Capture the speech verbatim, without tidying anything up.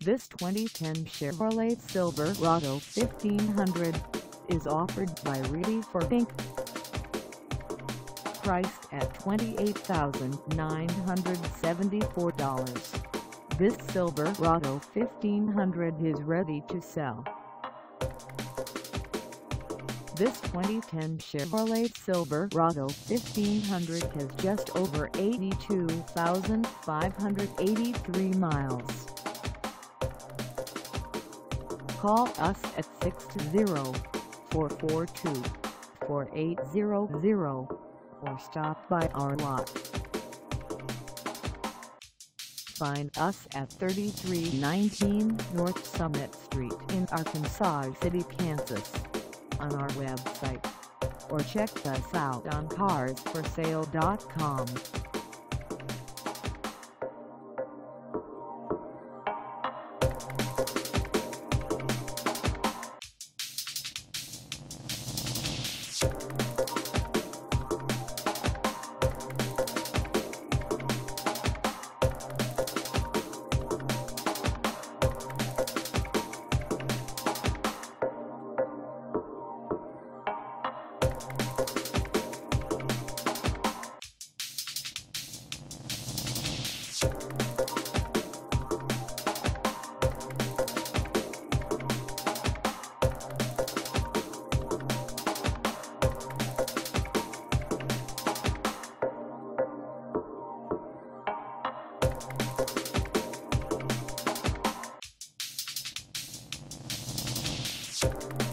This twenty ten Chevrolet Silverado fifteen hundred is offered by REEDY Ford Incorporated. Priced at twenty-eight thousand nine hundred seventy-four dollars, this Silverado fifteen hundred is ready to sell. This twenty ten Chevrolet Silverado fifteen hundred has just over eighty-two thousand five hundred eighty-three miles. Call us at six zero, four four two, four eight zero zero or stop by our lot. Find us at thirty-three nineteen North Summit Street in Arkansas City, Kansas, on our website, or check us out on cars for sale dot com. You